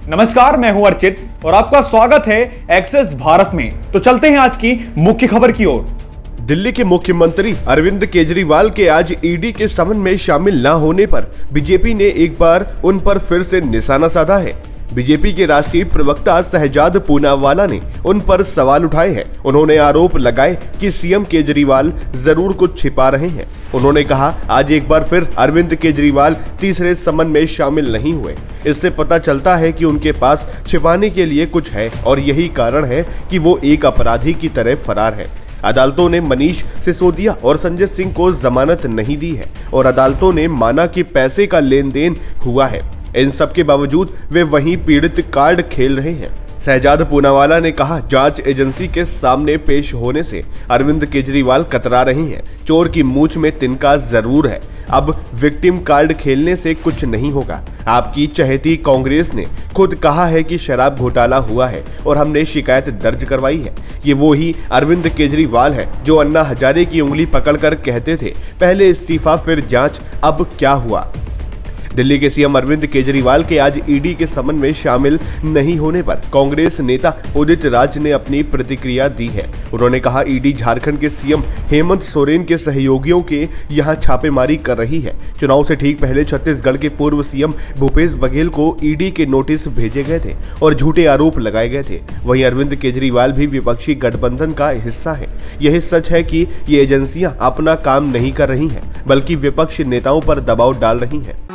नमस्कार, मैं हूं अर्चित और आपका स्वागत है एक्सेस भारत में। तो चलते हैं आज की मुख्य खबर की ओर। दिल्ली के मुख्यमंत्री अरविंद केजरीवाल के आज ईडी के समन में शामिल न होने पर बीजेपी ने एक बार उन पर फिर से निशाना साधा है। बीजेपी के राष्ट्रीय प्रवक्ता शहजाद पूनावाला ने उन पर सवाल उठाए हैं। उन्होंने आरोप लगाए कि सीएम केजरीवाल जरूर कुछ छिपा रहे हैं। उन्होंने कहा, आज एक बार फिर अरविंद केजरीवाल तीसरे समन में शामिल नहीं हुए। इससे पता चलता है कि उनके पास छिपाने के लिए कुछ है और यही कारण है कि वो एक अपराधी की तरह फरार है। अदालतों ने मनीष सिसोदिया और संजय सिंह को जमानत नहीं दी है और अदालतों ने माना कि पैसे का लेन देन हुआ है। इन सब के बावजूद वे वहीं पीड़ित कार्ड खेल रहे हैं। शहजाद पूनावाला ने कहा, जांच एजेंसी के सामने पेश होने से अरविंद केजरीवाल कतरा रही हैं। चोर की मूंछ में तिनका जरूर है। अब विक्टिम कार्ड खेलने से कुछ नहीं होगा। आपकी चहेती कांग्रेस ने खुद कहा है कि शराब घोटाला हुआ है और हमने शिकायत दर्ज करवाई है। ये वो ही अरविंद केजरीवाल है जो अन्ना हजारे की उंगली पकड़कर कहते थे, पहले इस्तीफा फिर जांच। अब क्या हुआ? दिल्ली के सीएम अरविंद केजरीवाल के आज ईडी के समन में शामिल नहीं होने पर कांग्रेस नेता उदित राज ने अपनी प्रतिक्रिया दी है। उन्होंने कहा, ईडी झारखंड के सीएम हेमंत सोरेन के सहयोगियों के यहां छापेमारी कर रही है। चुनाव से ठीक पहले छत्तीसगढ़ के पूर्व सीएम भूपेश बघेल को ईडी के नोटिस भेजे गए थे और झूठे आरोप लगाए गए थे। वहीं अरविंद केजरीवाल भी विपक्षी गठबंधन का हिस्सा है। यही सच है कि ये एजेंसियां अपना काम नहीं कर रही हैं, बल्कि विपक्ष नेताओं पर दबाव डाल रही हैं।